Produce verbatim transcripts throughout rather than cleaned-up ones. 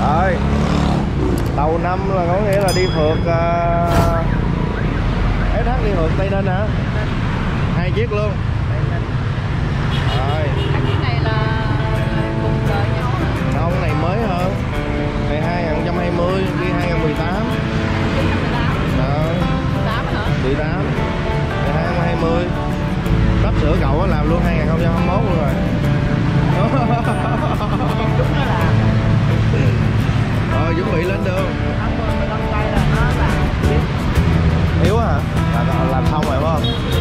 Rồi, đầu năm là có nghĩa là đi phượt uh, ét hát đi phượt Tây Ninh hả? Hai chiếc luôn. Rồi. Hai chiếc này là cùng đời nhau hả? Không, này mới hơn. Này hai không hai không, đi hai không một tám. Rồi. tám hả? mười tám. Này hai không hai không. Sắp sửa cậu á làm luôn hai không hai mốt luôn rồi. Đúng đó là. Rồi chuẩn bị lên đường. Năm tay là nó là Yếu hả? Là, là làm xong rồi phải không?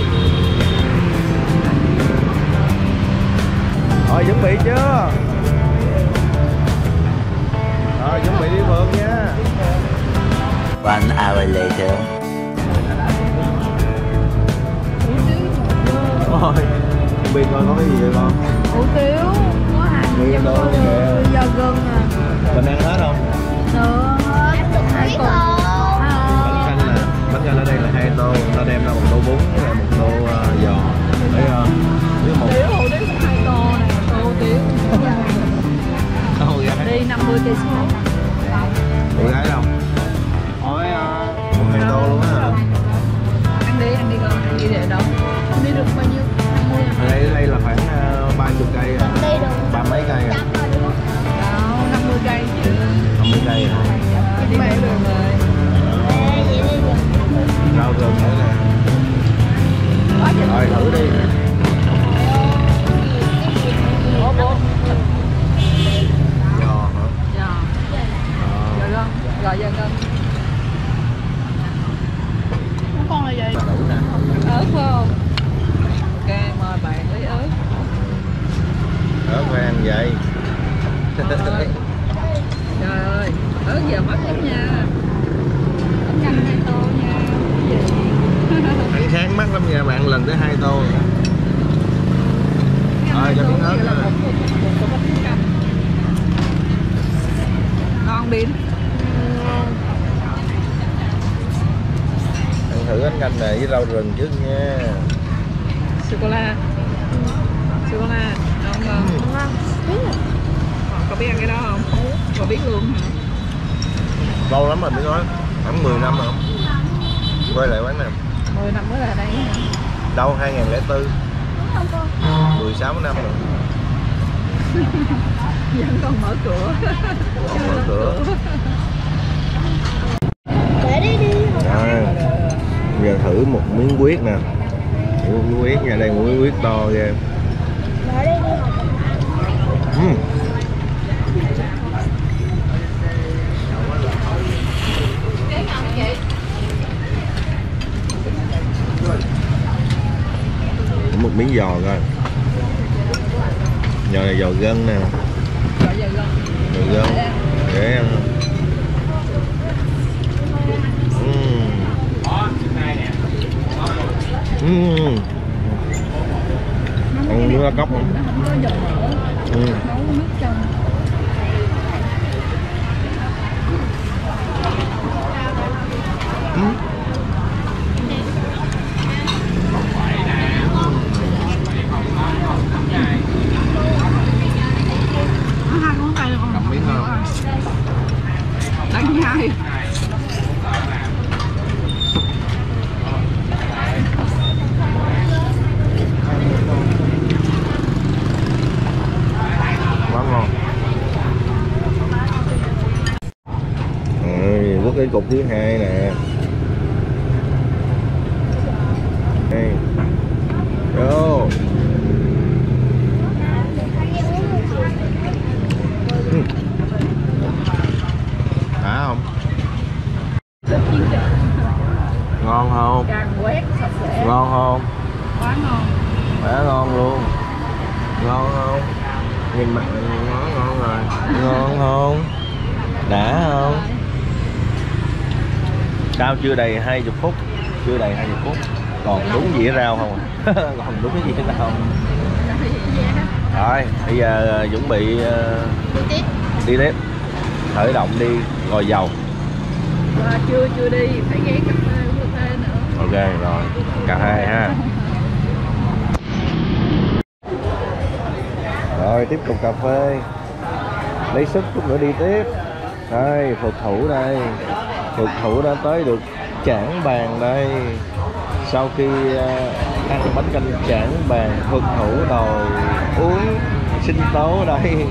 Rồi chuẩn bị chưa? Rồi chuẩn bị đi phượt nha. One hour later. Rồi, không biết coi có cái gì vậy con? hủ tiếu, có hành, Nguyên dưa đồ gừng, kìa. dưa gừng à. Mình ăn hết không? Được hết, hai cục. Bánh canh nè, bánh canh ở đây là hai tô, ta đem ra một tô bún và một tô uh, giò. Thấy không? Với một Tiếu, hủ tiếu cũng hai tô nè, tô tiếu. tô gái. Đi năm mươi cây số. Cô gái đâu? Ôi, uh, một hai tô luôn á. Ăn đi, ăn đi con, ăn đi để đâu? Đi được bao nhiêu? năm mươi à? Ở đây, đây là khoảng uh, ba mươi cây, ba mấy cây à? Đâu, năm mươi cây chứ. năm mươi cây à? Đi bảy đường rồi. Rau rừng nữa nè. Rồi thử đi. Bố, bố. Giò hả? Dạ. Rồi con, rồi giờ con. Con là gì? Đủ nè. Ớt phải không? Ok, mời bạn lấy ớt. Ớt phải ăn vậy. Trời ơi, trời ơi, ớt giờ mắc lắm nha. Ớt canh hai tô nha. Ăn sáng mắc lắm nha, bạn lần tới hai tô. Rồi cho miếng ớt nữa. Ngon Bin. Ăn thử bánh canh này với rau rừng trước nha. Sô cô la. Sô cô la, ngon không? Có biết ăn cái đó không? Có biết luôn hả? Lâu lắm rồi mới nói, khoảng mười năm rồi không? Quay lại quán này. mười năm mới là đây hả? Đâu hai không không bốn. mười sáu năm rồi. Vẫn còn mở cửa. Còn mở cửa. Để đi đi. Rồi. Giờ thử một miếng huyết nè. Một miếng huyết nha, đây một miếng huyết to ghê. Để đi đi. Uhm. Một miếng giò coi. Giò này giò gân nè. Rồi giờ gần. Giò gân để ăn. Uhm. Uhm. Ăn nước lá cốc không? Nó không có dầu mỡ. Ừ. Nấu nước trong. Ừ. Nó hai ngón tay luôn. Cầm miếng không? Đánh nhai. Quá ngon. Rồi, quất cái cục thứ hai nè. Đây. Vô. Ừ. Đã không? Ngon không? Càng quét sạch sẽ. Ngon không? Quá ngon. Quá ngon luôn. Ngon không? Nhìn mặt nó ngon rồi. Ngon không? Đã không? Cao chưa đầy hai mươi phút. Chưa đầy hai mươi phút. Còn đúng dĩa rau không? Còn đúng cái dĩa rau không? Rồi, bây giờ chuẩn bị uh, đi tiếp. Khởi động đi, ngồi dầu. À, chưa chưa đi, phải ghé cà phê uống cà phê nữa. Ok rồi, cà phê ha. Rồi tiếp tục cà phê. Lấy sức chút nữa đi tiếp. Đây, phượt thủ đây. Phượt thủ đã tới được Trảng Bàng đây. Sau khi uh, ăn bánh canh Trảng Bàng, phượt thủ đòi uống sinh tố đây.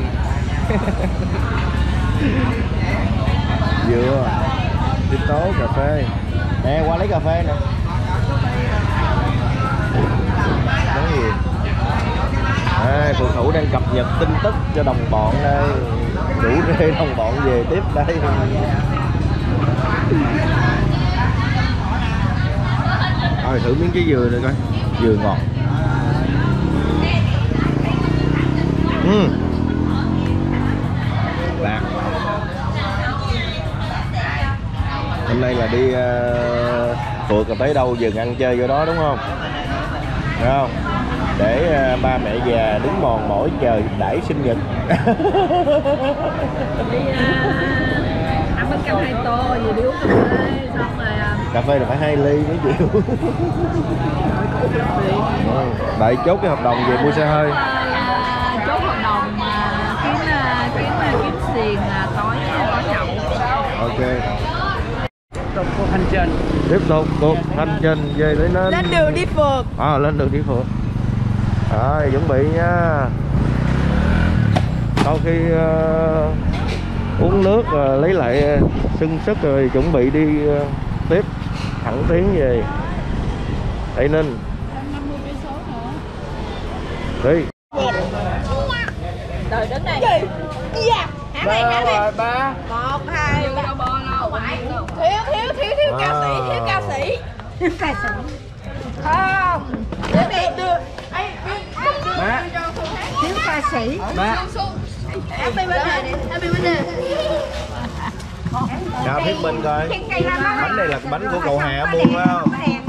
Dừa, sinh tố, cà phê. Nè, qua lấy cà phê nè. Nói gì? À, phượt thủ đang cập nhật tin tức cho đồng bọn đây. Đủ rê đồng bọn về tiếp đây. Rồi thử miếng trái dừa này coi. Dừa ngọt. Uhm. Lạc. Hôm nay là đi uh, phượt là tới đâu dừng ăn chơi vô đó đúng không? Đúng không? Để uh, ba mẹ già đứng mòn mỏi chờ đãi sinh nhật. Đi uh, ăn bánh canh hai tô rồi đi uống cà phê xong rồi uh... cà phê là phải hai ly mới chịu. Đợi chốt cái hợp đồng về mua xe hơi. Uh, chốt hợp đồng uh, kiếm uh, kiếm uh, kiếm xiền uh, tối tối nhậu. Ok. Tục cuộc hành trình. Tiếp tục cuộc hành trình về tới nên Lên đường đi phượt. À, lên đường đi phượt. Rồi, chuẩn bị nha. Sau khi uh, uống nước uh, lấy lại uh, sưng sức rồi chuẩn bị đi uh, tiếp thẳng tiến về Tây Ninh. Đi. Rồi đứng đây. Dạ. Hả này, hả này. Ba. Một, hai, ba. Đâu phải. Thiếu, thiếu, thiếu, thiếu ca sĩ, thiếu ca sĩ. Thiếu ca sĩ. Không. Đưa đi, đưa. Má. Thiếu ca sĩ. Má. Happy birthday đi. Happy birthday. Chào Thiết Minh coi. Bánh này là bánh của cậu Hà mua phải không?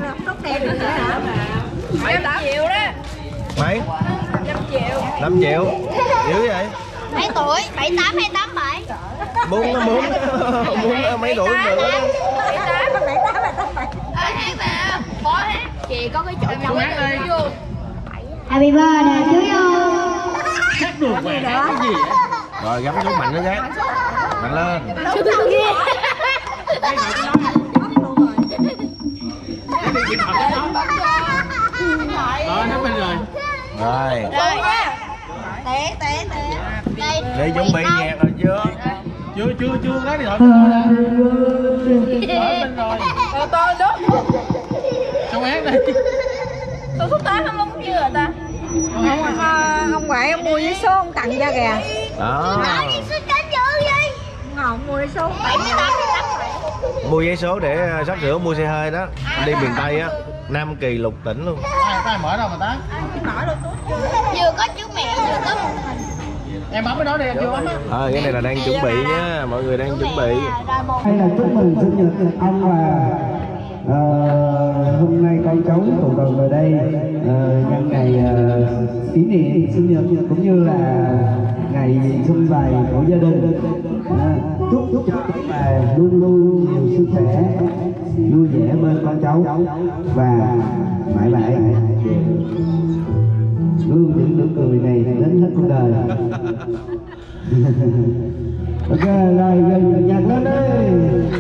năm triệu đó. Mấy? năm triệu. năm triệu. Dữ vậy? Mấy tuổi? bảy tám hay tám bảy? Muốn nó muốn muốn mấy tuổi nữa. bảy tám, bảy tám, tám bảy. Ê, hát bà, bỏ hát. Chị có cái chỗ trong Hát đi. Happy birthday to you. Hát được mà hát cái gì vậy? Rồi gắm xuống mạnh nữa gái. Mạnh lên. Đúng rồi kia. Đó, hát bên rồi. Rồi. Rồi nha. Té, té, té. Đây. Để chuẩn bị nhạc rồi chưa? Chưa, chưa, chưa, cái điện thoại tôi ra. Ở bên rồi. Ờ, tôi đúng. Xong hát đi. Tôi thuốc tá không đúng chưa rồi ta? Ông, À, ông ngoại ông mua với số ông tặng cho kìa. Đó. Ông mua với số bảy mươi tám hay tám bảy? Mua giấy số để sắp sửa mua xe hơi đó. Đi miền Tây á. Nam Kỳ lục tỉnh luôn. ai, ai mở đâu mà tá? Vừa có chú mẹ vừa có một hình. Em bấm cái đó đi, em chưa bấm á. Ờ, cái này là đang chuẩn bị nhá. Mọi người đang chuẩn bị. Hay là chúc mừng sinh nhật ông và uh, hôm nay con cháu tụ tập về đây uh, nhân ngày uh, kỷ niệm sinh nhật cũng như là ngày xuân vầy của gia đình. Uh, chúc chúc cho các bà luôn luôn nhiều sức khỏe, vui vẻ bên con cháu và mãi mãi luôn những nụ cười này đến hết cuộc đời. Ok, rồi giờ nhạc lên đi.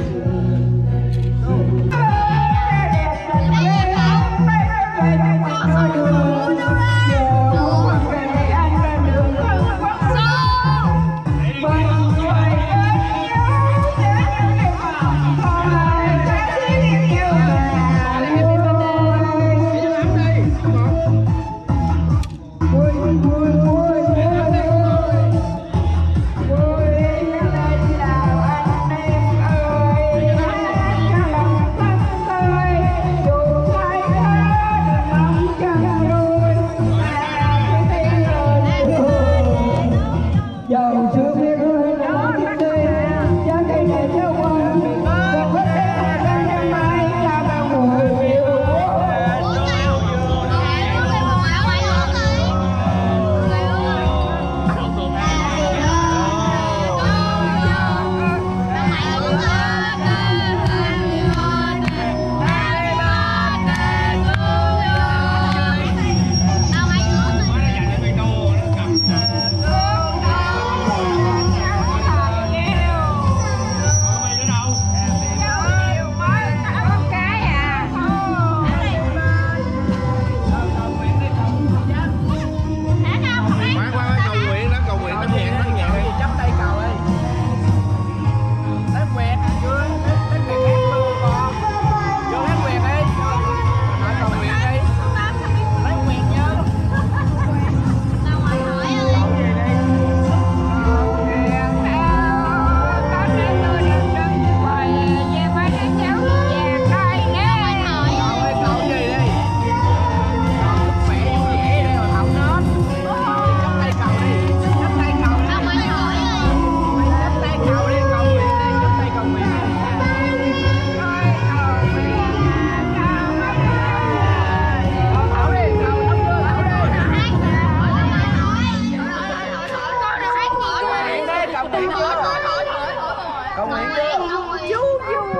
Con Nguyễn chưa? Chú chú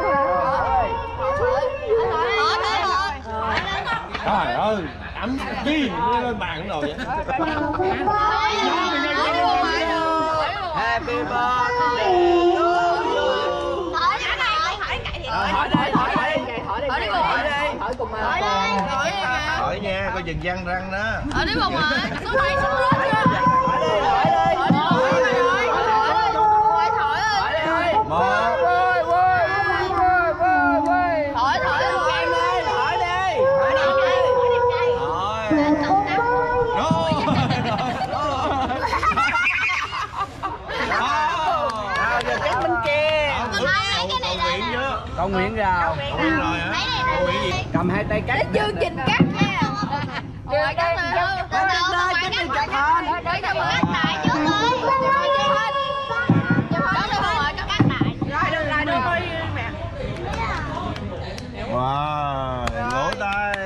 Trời ơi, ấm chi lên bàn rồi vậy. Happy birthday. hỏi đi hỏi đi hỏi đi hỏi đi hỏi cùng mà Hỏi nha, coi chừng văng răng đó. ở đấy bông ơi, số này số lên chưa? Hỏi đi hỏi đi hỏi đi hỏi đi Một hỏi Con Nguyễn rồi. Con Nguyễn rồi hả? Con Nguyễn gì? Cầm hai tay cắt. chương trình cắt nha. Rồi cắt rồi. Cắt lên chứ đừng chặt hơn. Để cho mình cắt lại trước thôi. Đó đâu rồi, cắt lại. Rồi được rồi được. Wow, vỗ tay.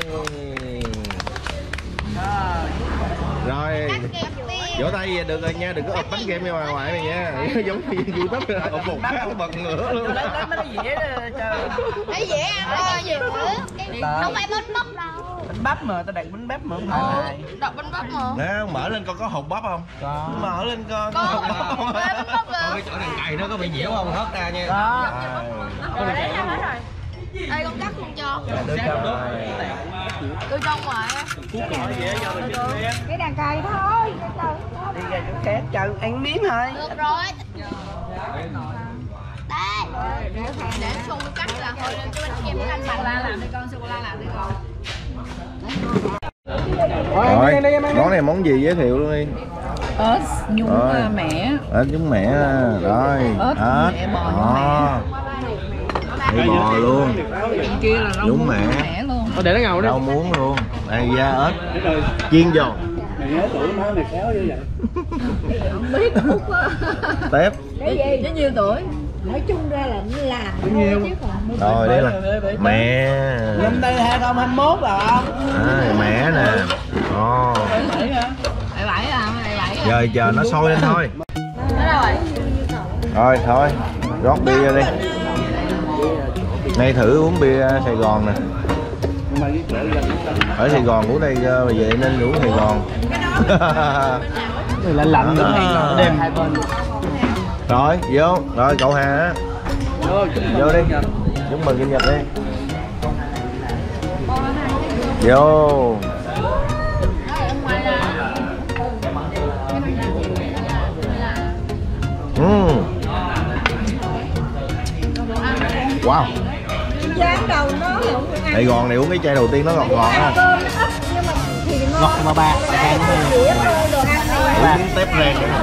Rồi. Vỗ tay về được rồi nha, đừng có ập bánh kem ra ngoài ngoại này nha. Giống như YouTube ập một phát bật nữa luôn. Lấy lấy mấy cái dĩa cho. Thấy dễ ăn thôi dễ không phải bánh bắp đâu. Bánh bắp mà, tao đặt bánh bắp mà không phải này. Đặt bánh bắp mà. Nè, mở lên coi có hột bắp không? Có. Mở lên coi. Có hột bắp không? Coi cái chỗ đằng cày nó có bị nhiễu không? Hớt ra nha. Có. Rồi đấy ra hết rồi. Đây con cắt không cho. Đưa cho. Đưa trong ngoài. Cái đàn cày thôi. Đi ra chỗ khác cho ăn miếng thôi. Được rồi. Đây. Để xung cắt là thôi lên cái bánh kem của anh sô la làm đi con, sô la làm đi con. Rồi, món này món gì giới thiệu luôn đi. Ớt nhúng mẻ. Ớt nhúng mẻ rồi. Ớt mẻ bò nhúng mẻ. Mẻ bò luôn. Bên kia là rau nhúng mẻ. mẻ luôn. Thôi để nó ngầu đi. Rau muống luôn. Đây da ớt chiên giòn. Không biết Út á. Tép. Cái gì? Nó nhiêu tuổi? Nói chung ra là nó làm Nhiều. Rồi đây là mẹ. Năm nay hai không hai mốt rồi không? À, mẹ nè. Ồ. Bảy bảy à, bảy bảy. Giờ chờ nó sôi lên thôi. Đó rồi. Rồi thôi, rót bia đi. Nay thử uống bia Sài Gòn nè. Ở Sài Gòn uống đây mà về nên uống Sài Gòn. Lạnh lạnh nữa À. đêm hai bên. Rồi, vô. Rồi cậu Hà á. Vô đi. Chúc mừng sinh nhật đi. Vô. Mm. Wow. dáng đầu nó lộn Sài Gòn này uống cái chai đầu tiên nó ngọt ngọt á. cơm nó ít nhưng mà thì nó Ngọt mà ba. cái dĩa đồ ăn này Uống tép rang nữa.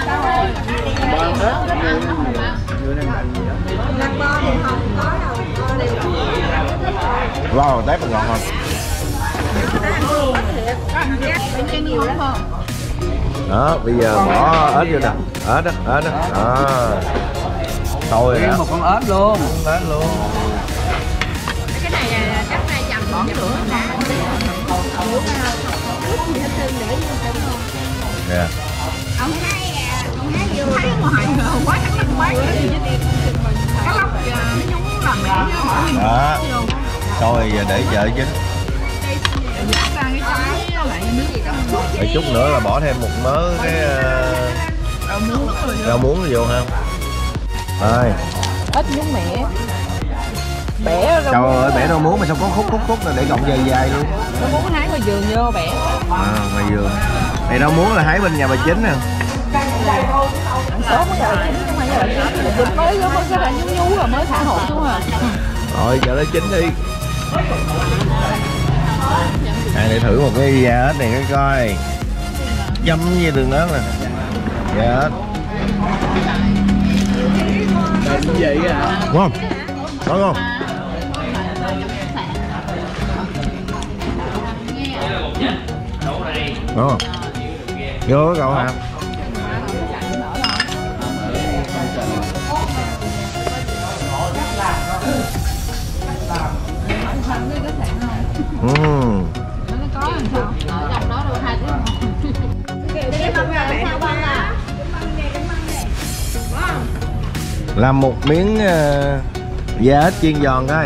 làm bo thì không có đâu bo đều Wow, tép ngọt không? Đó, bây giờ bỏ ớt vô nè. Ớt đó, ớt đó. Đó. Thôi rồi đó. Một con ớt luôn. Ớt luôn. Cái này chắc này dầm bỏ nữa nè. Nè. Ông hay à, ông hay vô thấy ngoài quá chắc là quá cái gì chứ cá lóc nó nhúng làm mẹ nó Đó. Thôi giờ để vợ chính. ra cái trái lại nước gì đâu. Để chút nữa là bỏ thêm một mớ cái Rau muống rau muống vô không? Rồi. Ớt nhúng mẻ. Bẻ rau Trời muống. ơi, bẻ rau muống mà sao có khúc khúc khúc là để gọng dài dài luôn. Rau muống hái ngoài vườn vô bẻ. À, ngoài vườn. Này rau muống là hái bên nhà bà Chính nè. Số mới rồi chín không phải là chín. Dịch mới mới cái là nhú nhú rồi mới thả hột xuống à. Rồi giờ nó chín đi. À, để thử một cái da ớt này cái coi. Chấm như đường ớt nè. Da ớt. Định vậy à? Ngon. Ngon không? Ngon không? Vô cậu hả? Uhm. Làm một miếng uh, da ếch chiên giòn coi.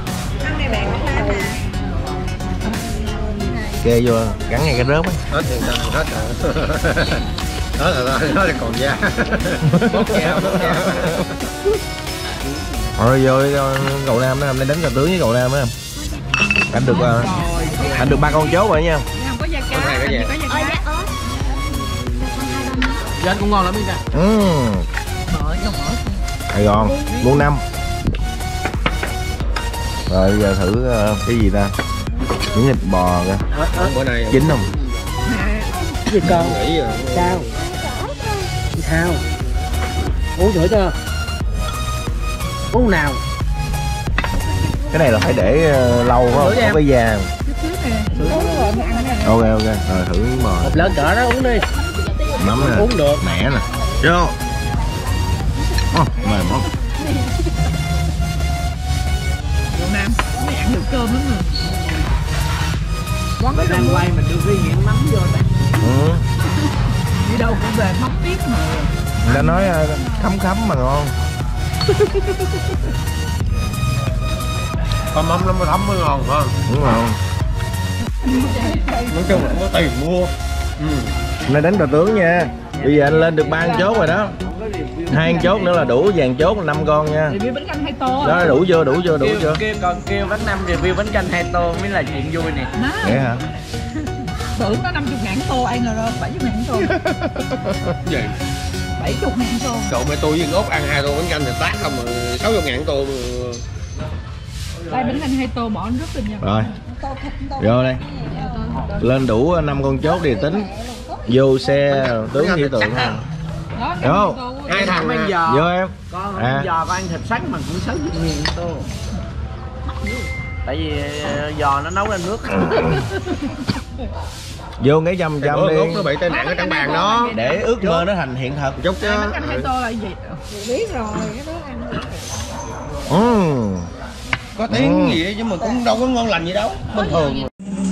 Kê vô gắn ngay cái rớp ấy. Hết tiền đâu, hết rồi. Đó là đó, đó là còn da. Bóp da, bóp da. Rồi vô cậu Nam đó, hôm nay đánh cờ tướng với cậu Nam á. Anh được uh, anh được ba con chốt rồi nha. Không có da cá, Có có da da Da cũng ngon lắm nha. Ừ. mỡ cho mỡ. Sài Gòn muôn năm. Rồi giờ thử uh, cái gì ta? Miếng thịt bò kìa. Bữa nay Chín không? gì con? Nghĩ rồi. Sao? Sao? Uống thử chưa? Uống nào? Cái này là phải để uh, lâu quá không? Có cái da. Ok ok. Rồi thử miếng bò. Một lỡ cỡ đó uống đi. Mắm nè. Uống được. Mẻ nè. Vô. Oh, mềm không? Cậu Nam, mày ăn được cơm lắm rồi. Quán Bên đang quay mình đưa cái nghiện mắm vô nè. Ừ. Đi đâu cũng về mắm tiếp mà. Người ta nói uh, khấm khấm mà ngon. Con mắm nó mới thấm mới ngon phải không? Đúng không? Nói chung là không có tiền mua. Ừ. Hôm nay đánh cờ tướng nha. Bây giờ anh lên được ba con chốt rồi đó. Hai con chốt nữa là đủ, vàng chốt là năm con nha. Review bánh canh hai tô. Đó đủ chưa, đủ chưa, đủ Kêu, chưa? kêu, còn kêu bánh năm review bánh canh hai tô mới là chuyện vui nè. Vậy hả? Tưởng nó năm mươi ngàn tô ăn rồi đó, bảy mươi ngàn tô. Gì? bảy mươi ngàn tô. Cậu mẹ tôi với Út ăn hai tô bánh canh thì tát không mà sáu mươi ngàn tô mà. Đây bánh canh hai tô bỏ rất là nhiều. Rồi. Vô đây. Lên đủ năm con chốt thì tính. Vô xe tướng thị tượng ha. Đó, Vô. Hai thằng ăn giò. Vô em. Con À. ăn giò con ăn thịt sắn mà cũng sáu mươi ngàn tô. Tại vì giò nó nấu lên nước. Vô cái dăm dăm Út đi. nó bị tai nạn ở trong bàn đó. Để ước mơ nó thành hiện thực. Chút chứ. bánh canh hai tô là gì? Biết rồi, cái đó ăn. Ừ. Có tiếng gì đấy chứ mà cũng đâu có ngon lành gì đâu. Bình thường.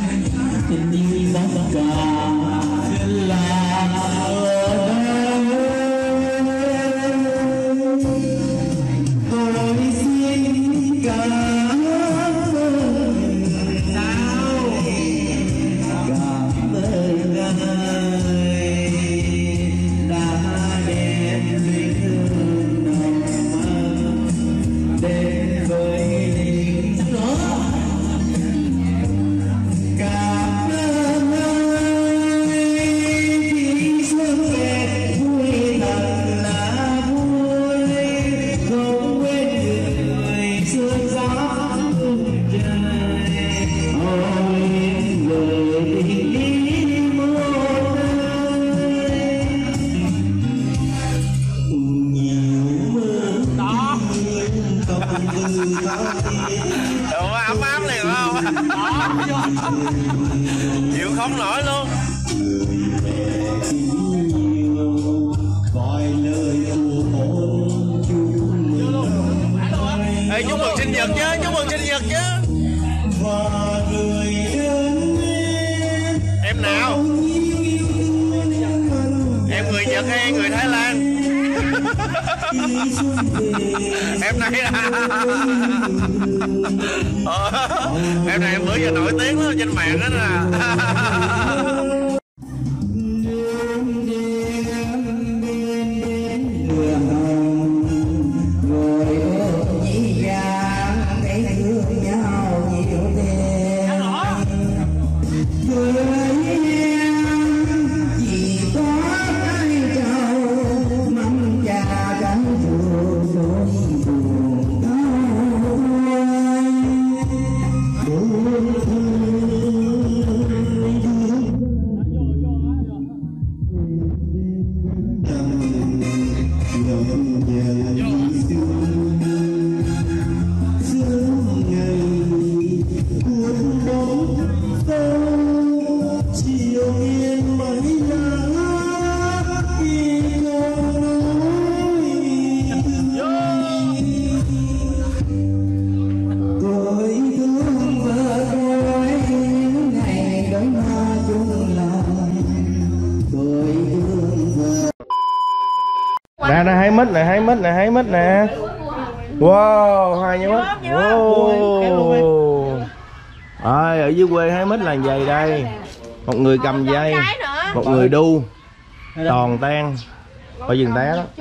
Ủa, ấm ấm liền không? Chịu không nổi luôn. Ê, chúc mừng sinh nhật chứ, chúc mừng sinh nhật chứ. Em nào? Em người Nhật hay người Thái Lan? Em này là ờ, em này em bữa giờ nổi tiếng lắm trên mạng đó nè. Ra ra hai mít nè, hái mít nè, hái mít nè. Wow, hai nhánh mít. Wow. Rồi, ở dưới quê hái mít là vậy đây. Một người cầm dây, một người đu, toàn tan. Phải dừng té đó.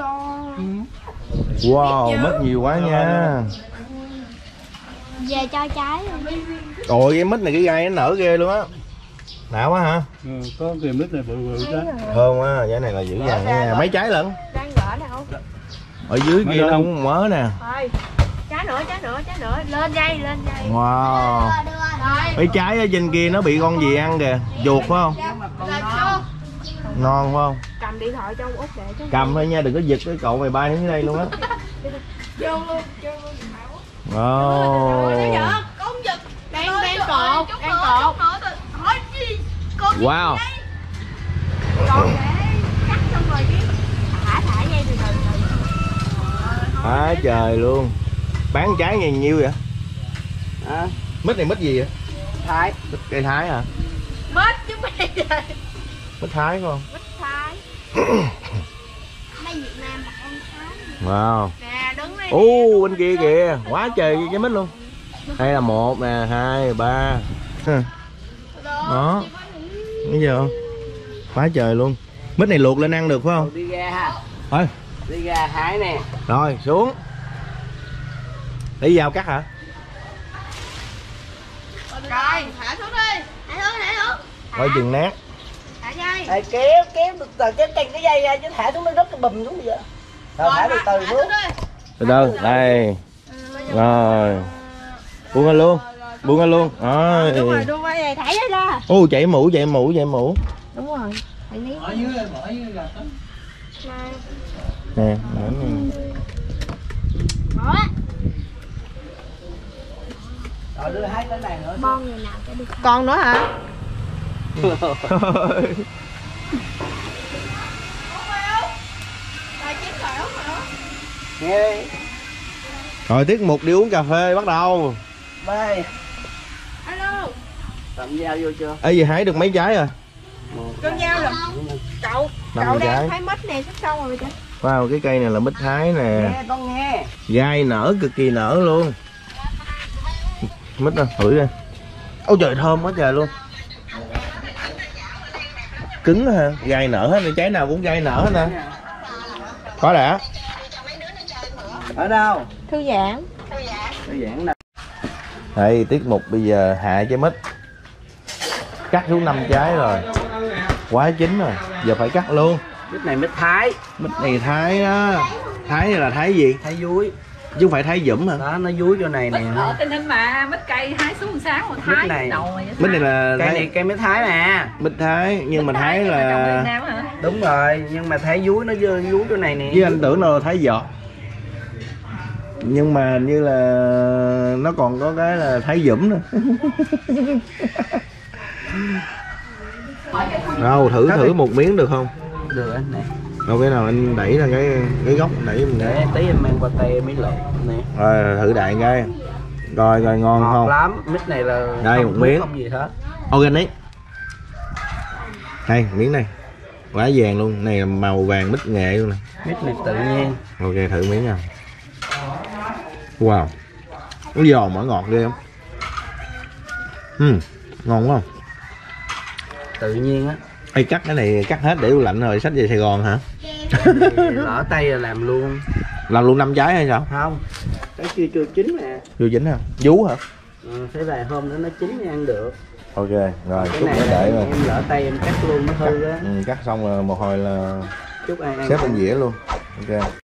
Wow, mít nhiều quá nha. Về cho trái. Ôi cái mít này cái gai nó nở ghê luôn á. Nạo quá hả? Ừ, có cái mít này bự bự đó. Thơm quá, trái này là dữ dằn nha. Mấy trái lận? Đang gỡ nào? Ở dưới kia nó cũng mớ nè. Rồi. Trái nữa, trái nữa, trái nữa. Lên dây, lên dây. Wow. Mấy trái ở trên kia nó bị con gì ăn kìa. Chuột phải không? Ngon phải không? Cầm điện thoại cho ông Út để cho. Cầm thôi nha, đừng có giật cái cậu mày bay đến đây luôn á. Vô luôn, vô luôn. Wow. Con giật. Đang đang cột, đang cột. Wow. Còn để cắt xong rồi chứ. Thả thả dây từ từ từ. Quá trời luôn. Bán trái nhiều nhiêu vậy? À, Mít này mít gì vậy? Thái. Mít cây Thái hả? Mít chứ mày. Mít Thái phải không? Mít Thái. Đây Việt Nam mà con Thái. Wow. Nè đứng đây. Ô bên kia kìa, quá trời cái mít luôn. Đây là một nè, hai, ba. Đó. Thấy chưa? Quá trời luôn. Mít này luộc lên ăn được phải không? Đi ra ha. Thôi. Đi ra hái nè. Rồi xuống. Lấy dao cắt hả? Rồi, thả xuống đi. Thả xuống, thả xuống. Coi chừng nát. Thả dây. Ê, kéo kéo từ từ cái cành cái dây ra chứ thả xuống nó rất cái bùm xuống bây giờ. Rồi thả từ từ xuống. Từ từ, đây. Rồi. Buông ra luôn. Buông ra luôn. Rồi. Đúng rồi, đúng rồi, thả dây ra. Ô chạy mũ, chạy mũ, chạy mũ. Đúng rồi. Phải ní. Ở dưới mở dưới gạch đó. Nè, mở nè. Mở. Rồi đưa hai cái này nữa. Bon người nào cho đi. Còn nữa hả? Nghe đi. Rồi tiết mục đi uống cà phê bắt đầu. Bye. Alo. Tạm giao vô chưa? Ê gì hái được mấy trái rồi? Con nhau rồi. Cậu, Năm cậu trái. đang thấy mít nè, sắp xong rồi chứ. Wow, cái cây này là mít Thái nè. Nghe con nghe. Gai nở cực kỳ nở luôn. Mít nè, thử đi. Ôi trời thơm quá trời luôn. Cứng hả? Gai nở hết, trái nào cũng gai nở hết nè. Có đã. Ở đâu? Thư giãn. Thư giãn đâu? Đây tiết mục bây giờ hạ trái mít. Cắt xuống năm trái rồi. Quá chín rồi, giờ phải cắt luôn. Mít này mít Thái. Mít này Thái đó. Thái này là Thái gì? Thái dúi. Chứ không phải Thái dũng hả? Đó nó dúi chỗ này nè. Ở tình hình mà mít cây hái xuống sáng mà Mít Thái này. đầu rồi. Mít này là Cây Thái... này cây mít Thái nè. Mít Thái, nhưng mà Thái nhưng mà trồng Việt là... Nam hả? Đúng rồi, nhưng mà Thái dúi nó dư dúi chỗ này nè. Với anh tưởng đâu là Thái giọt. Nhưng mà như là nó còn có cái là Thái dũng nữa. Đâu thử thử một miếng được không? Được anh nè. Đâu cái nào anh đẩy ra cái cái góc đẩy mình Để tí em mang qua tay mấy lộn nè. rồi thử đại cái coi coi ngon Ngọt không lắm, mít này là đây không một thuốc, miếng không gì hết. organic đây miếng này quá vàng luôn, này là màu vàng mít nghệ luôn nè. Mít này tự nhiên. Ok thử miếng nào. Wow, nó giòn mà ngọt ghê không? Ừ, ngon quá không? Tự nhiên á. Ê, cắt cái này cắt hết để tủ lạnh rồi xách về Sài Gòn hả? Lỡ tay là làm luôn. Làm luôn năm trái hay sao? Không, cái kia chưa chín nè. Chưa chín hả? Vú hả? Ừ, phải vài hôm nữa nó chín thì ăn được. Ok rồi Cái chút này nữa để rồi. em lỡ tay em cắt luôn nó hư á. Ừ, cắt xong rồi một hồi là Chúc ai ăn xếp lên dĩa luôn. Ok.